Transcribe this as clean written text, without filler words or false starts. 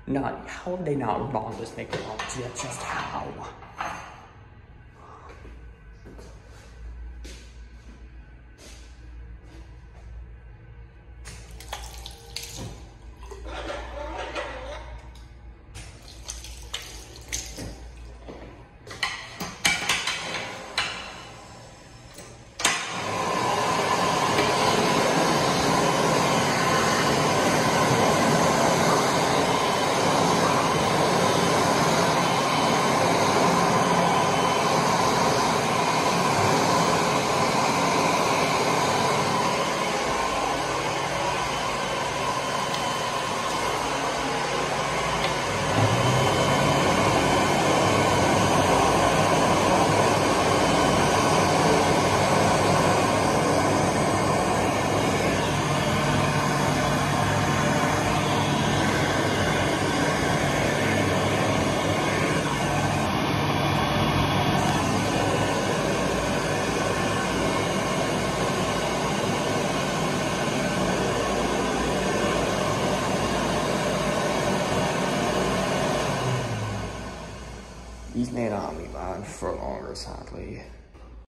Not, how have they not wrong this McDonald's yet? Just how? He's made on me, man, for longer, sadly.